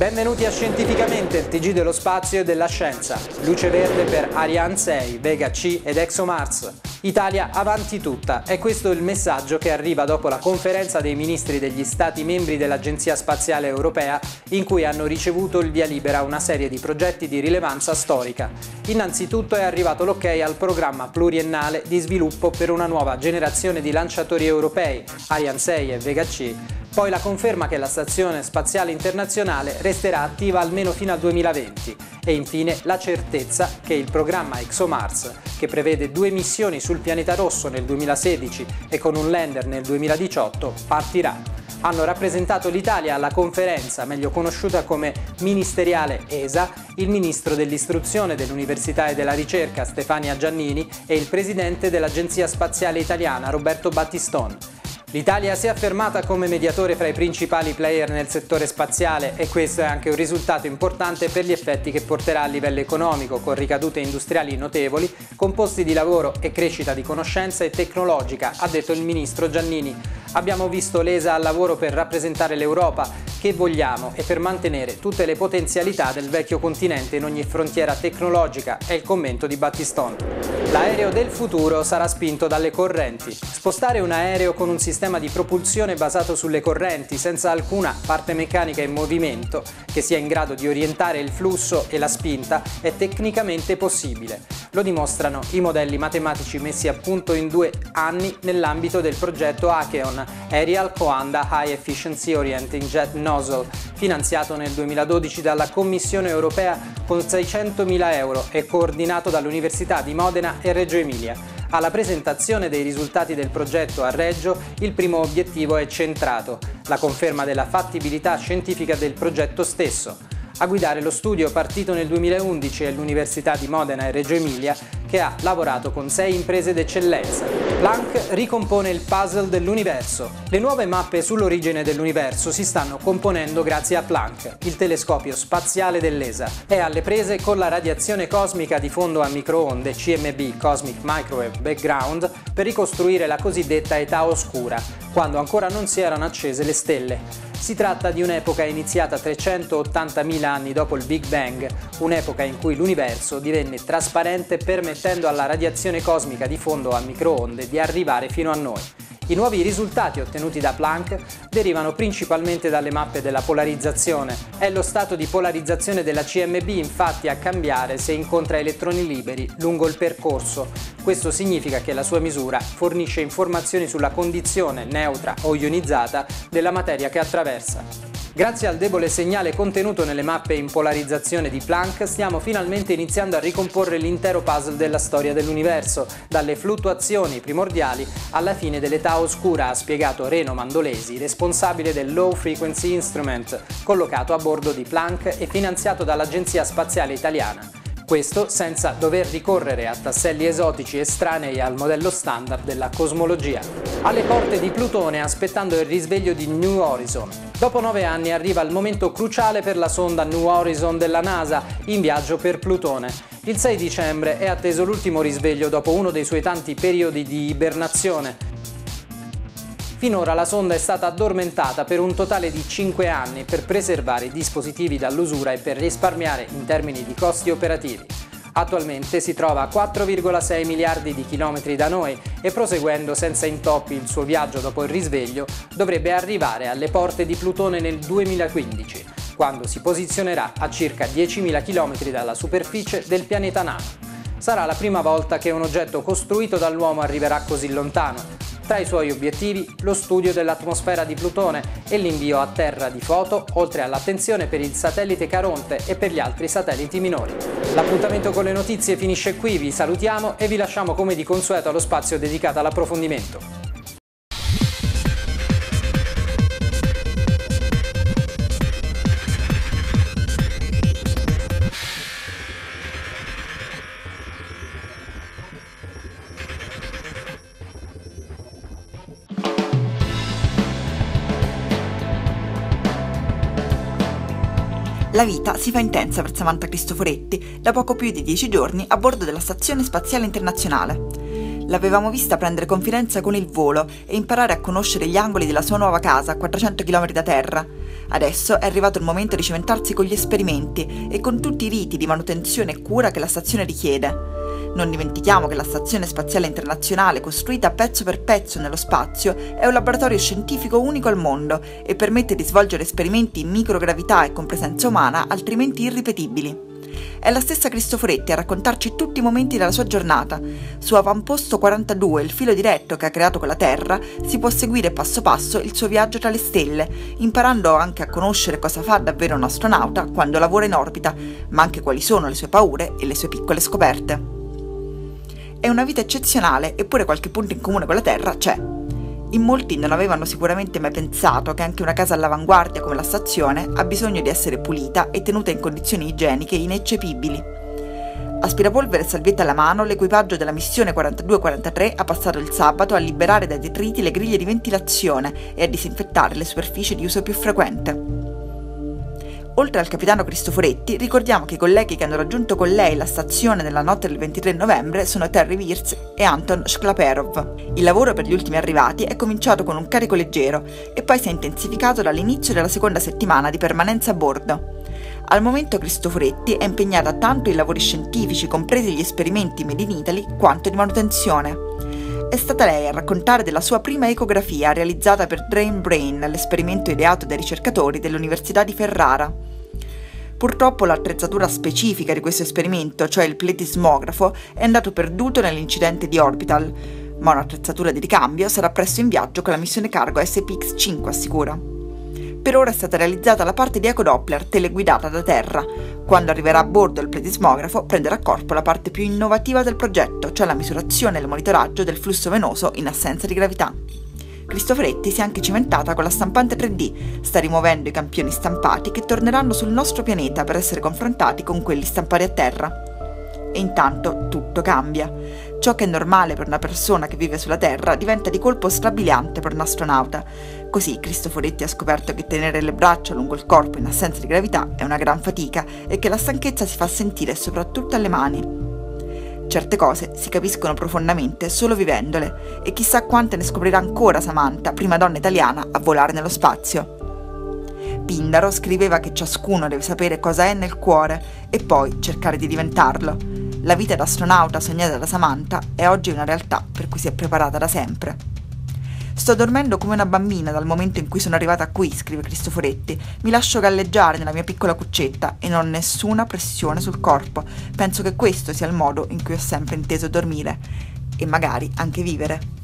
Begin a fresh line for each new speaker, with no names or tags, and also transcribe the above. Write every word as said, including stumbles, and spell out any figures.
Benvenuti a Scientificamente, il T G dello spazio e della scienza. Luce verde per Ariane sei, Vega C ed ExoMars. Italia avanti tutta. È questo il messaggio che arriva dopo la conferenza dei ministri degli Stati membri dell'Agenzia Spaziale Europea, in cui hanno ricevuto il via libera a una serie di progetti di rilevanza storica. Innanzitutto è arrivato l'ok al programma pluriennale di sviluppo per una nuova generazione di lanciatori europei, Ariane sei e Vega C. Poi la conferma che la Stazione Spaziale Internazionale resterà attiva almeno fino al duemilaventi e infine la certezza che il programma ExoMars, che prevede due missioni sul pianeta rosso nel duemilasedici e con un lander nel duemiladiciotto, partirà. Hanno rappresentato l'Italia alla conferenza, meglio conosciuta come ministeriale E S A, il ministro dell'istruzione, dell'università e della ricerca Stefania Giannini e il presidente dell'Agenzia Spaziale Italiana Roberto Battiston. L'Italia si è affermata come mediatore fra i principali player nel settore spaziale e questo è anche un risultato importante per gli effetti che porterà a livello economico, con ricadute industriali notevoli, con posti di lavoro e crescita di conoscenza e tecnologica, ha detto il ministro Giannini. Abbiamo visto l'E S A al lavoro per rappresentare l'Europa che vogliamo e per mantenere tutte le potenzialità del vecchio continente in ogni frontiera tecnologica, è il commento di Battiston. L'aereo del futuro sarà spinto dalle correnti. Spostare un aereo con un sistema di propulsione basato sulle correnti senza alcuna parte meccanica in movimento che sia in grado di orientare il flusso e la spinta è tecnicamente possibile. Lo dimostrano i modelli matematici messi a punto in due anni nell'ambito del progetto Acheon, Aerial Coanda High Efficiency Orienting Jet Nozzle, finanziato nel duemiladodici dalla Commissione Europea con seicentomila euro e coordinato dall'Università di Modena e Reggio Emilia. Alla presentazione dei risultati del progetto a Reggio, il primo obiettivo è centrato, la conferma della fattibilità scientifica del progetto stesso. A guidare lo studio partito nel duemilaundici è l'Università di Modena e Reggio Emilia, che ha lavorato con sei imprese d'eccellenza. Planck ricompone il puzzle dell'universo. Le nuove mappe sull'origine dell'universo si stanno componendo grazie a Planck, il telescopio spaziale dell'E S A. È alle prese con la radiazione cosmica di fondo a microonde C M B, Cosmic Microwave Background, per ricostruire la cosiddetta età oscura, quando ancora non si erano accese le stelle. Si tratta di un'epoca iniziata trecentottantamila anni dopo il Big Bang, un'epoca in cui l'universo divenne trasparente permettendo alla radiazione cosmica di fondo a microonde di arrivare fino a noi. I nuovi risultati ottenuti da Planck derivano principalmente dalle mappe della polarizzazione. È lo stato di polarizzazione della C M B infatti a cambiare se incontra elettroni liberi lungo il percorso. Questo significa che la sua misura fornisce informazioni sulla condizione neutra o ionizzata della materia che attraversa. Grazie al debole segnale contenuto nelle mappe in polarizzazione di Planck, stiamo finalmente iniziando a ricomporre l'intero puzzle della storia dell'universo, dalle fluttuazioni primordiali alla fine dell'età oscura, ha spiegato Reno Mandolesi, responsabile del Low Frequency Instrument, collocato a bordo di Planck e finanziato dall'Agenzia Spaziale Italiana. Questo senza dover ricorrere a tasselli esotici estranei al modello standard della cosmologia. Alle porte di Plutone, aspettando il risveglio di New Horizon. Dopo nove anni arriva il momento cruciale per la sonda New Horizon della NASA, in viaggio per Plutone. Il sei dicembre è atteso l'ultimo risveglio dopo uno dei suoi tanti periodi di ibernazione. Finora la sonda è stata addormentata per un totale di cinque anni per preservare i dispositivi dall'usura e per risparmiare in termini di costi operativi. Attualmente si trova a quattro virgola sei miliardi di chilometri da noi e proseguendo senza intoppi il suo viaggio dopo il risveglio dovrebbe arrivare alle porte di Plutone nel duemilaquindici, quando si posizionerà a circa diecimila chilometri dalla superficie del pianeta nano. Sarà la prima volta che un oggetto costruito dall'uomo arriverà così lontano. Tra i suoi obiettivi, lo studio dell'atmosfera di Plutone e l'invio a terra di foto, oltre all'attenzione per il satellite Caronte e per gli altri satelliti minori. L'appuntamento con le notizie finisce qui, vi salutiamo e vi lasciamo come di consueto allo spazio dedicato all'approfondimento.
La vita si fa intensa per Samantha Cristoforetti da poco più di dieci giorni a bordo della Stazione Spaziale Internazionale. L'avevamo vista prendere confidenza con il volo e imparare a conoscere gli angoli della sua nuova casa a quattrocento chilometri da terra. Adesso è arrivato il momento di cimentarsi con gli esperimenti e con tutti i riti di manutenzione e cura che la stazione richiede. Non dimentichiamo che la Stazione Spaziale Internazionale, costruita pezzo per pezzo nello spazio, è un laboratorio scientifico unico al mondo e permette di svolgere esperimenti in microgravità e con presenza umana altrimenti irripetibili. È la stessa Cristoforetti a raccontarci tutti i momenti della sua giornata. Su Avamposto quarantadue, il filo diretto che ha creato con la Terra, si può seguire passo passo il suo viaggio tra le stelle, imparando anche a conoscere cosa fa davvero un astronauta quando lavora in orbita, ma anche quali sono le sue paure e le sue piccole scoperte. È una vita eccezionale, eppure qualche punto in comune con la Terra c'è. In molti non avevano sicuramente mai pensato che anche una casa all'avanguardia come la stazione ha bisogno di essere pulita e tenuta in condizioni igieniche ineccepibili. Aspirapolvere e salvietta alla mano, l'equipaggio della missione quarantadue quarantatré ha passato il sabato a liberare dai detriti le griglie di ventilazione e a disinfettare le superfici di uso più frequente. Oltre al capitano Cristoforetti, ricordiamo che i colleghi che hanno raggiunto con lei la stazione nella notte del ventitré novembre sono Terry Virz e Anton Shklaperov. Il lavoro per gli ultimi arrivati è cominciato con un carico leggero e poi si è intensificato dall'inizio della seconda settimana di permanenza a bordo. Al momento Cristoforetti è impegnata tanto in lavori scientifici, compresi gli esperimenti made in Italy, quanto di manutenzione. È stata lei a raccontare della sua prima ecografia realizzata per Drain Brain, l'esperimento ideato dai ricercatori dell'Università di Ferrara. Purtroppo l'attrezzatura specifica di questo esperimento, cioè il pletismografo, è andato perduto nell'incidente di Orbital, ma un'attrezzatura di ricambio sarà presto in viaggio con la missione cargo S P X cinque, assicura. Per ora è stata realizzata la parte di ecodoppler teleguidata da terra. Quando arriverà a bordo il pletismografo prenderà corpo la parte più innovativa del progetto, cioè la misurazione e il monitoraggio del flusso venoso in assenza di gravità. Cristoforetti si è anche cimentata con la stampante tre D, sta rimuovendo i campioni stampati che torneranno sul nostro pianeta per essere confrontati con quelli stampati a terra. E intanto tutto cambia. Ciò che è normale per una persona che vive sulla Terra diventa di colpo strabiliante per un astronauta. Così Cristoforetti ha scoperto che tenere le braccia lungo il corpo in assenza di gravità è una gran fatica e che la stanchezza si fa sentire soprattutto alle mani. Certe cose si capiscono profondamente solo vivendole e chissà quante ne scoprirà ancora Samantha, prima donna italiana a volare nello spazio. Pindaro scriveva che ciascuno deve sapere cosa è nel cuore e poi cercare di diventarlo. La vita d'astronauta sognata da Samantha è oggi una realtà per cui si è preparata da sempre. Sto dormendo come una bambina dal momento in cui sono arrivata qui, scrive Cristoforetti. Mi lascio galleggiare nella mia piccola cuccetta e non ho nessuna pressione sul corpo. Penso che questo sia il modo in cui ho sempre inteso dormire e magari anche vivere.